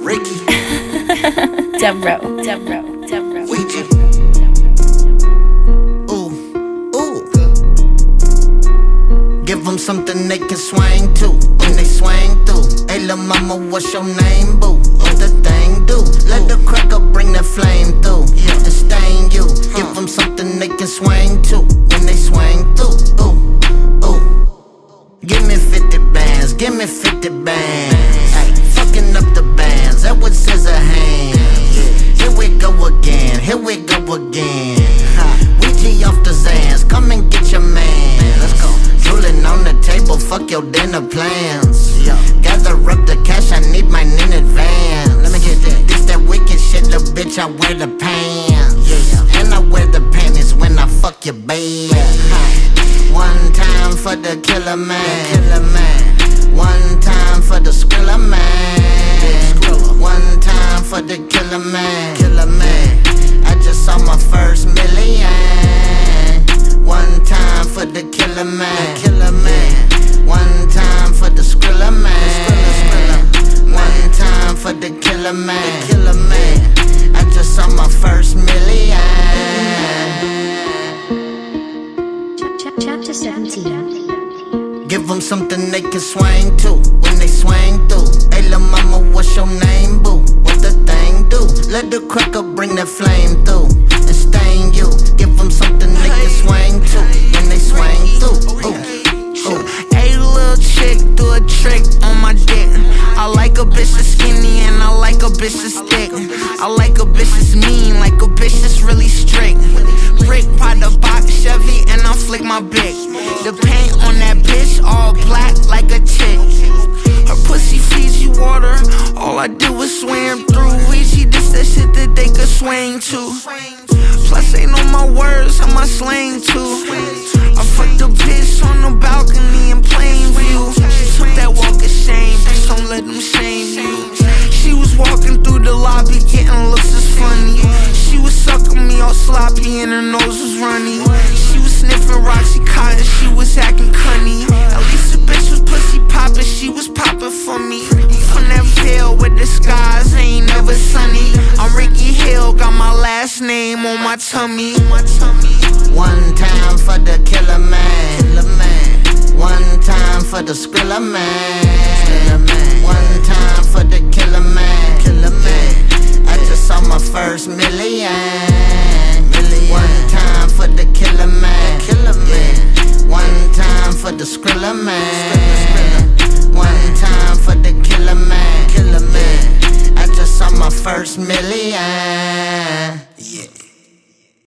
Ricky Devereauxx. Ouija. Ooh, ooh. Give them something they can swing to when they swing through. Hey lil' mama, what's your name, boo? What the thing do? Let the cracker bring that flame through and stain you. Give them something they can swing to when they swing through. Ooh, ooh. Give me 50 bands, give me 50 bands. Ay, fucking up the bands, that what says a hand. Here we go again, here we go again. Ouija off the Zans, come and get your man. Let's go. Drooling on the table, fuck your dinner plans. Gather up the cash, I need mine in advance. Let me get that. This that wicked shit, little bitch, I wear the pants. And I wear the panties when I fuck your babe. One time for the killer man. One time for the skrilla man. One time for the killer man. I just saw my first million. One time for the killer man. One time for the skrilla man. One time for the killer man. I just saw my first million. Chapter 17. Give them something they can swing to when they swing through. Hey lil' mama, what's your name, boo? What the thing do? Let the cracker bring that flame through and stain you. Give them something they can swing to when they swing through. Ooh, ooh. Hey little chick, do a trick on my dick. I like a bitch that's skinny and I like a bitch that's thick. I like a bitch that's mean, like a bitch that's really strict. Brick, pot the box, Chevy, and I flick my bick. The paint on that bitch all black like a chick. Her pussy feeds you water, all I do is swim through. Ouija, this that shit that they could swing to. Plus ain't on my words, how my slang too. I fucked the bitch on the balcony in plain view. She took that walk of shame, bitch, don't let them shame you. She was walking through the lobby, getting looks as funny. She was sucking me all sloppy and her nose was runny. She was sniffing Roxy Cotton, she was acting cunny. At least the bitch was pussy poppin', she was poppin' for me. From that veil where the skies ain't never sunny. I'm Ricky Hil, got my last name on my tummy. One time for the killer man. One time for the skrilla man. One time for the killer man. I just saw my first million. One time for the killer man. One time for the skrilla man. One time for the killer man. I just saw my first million.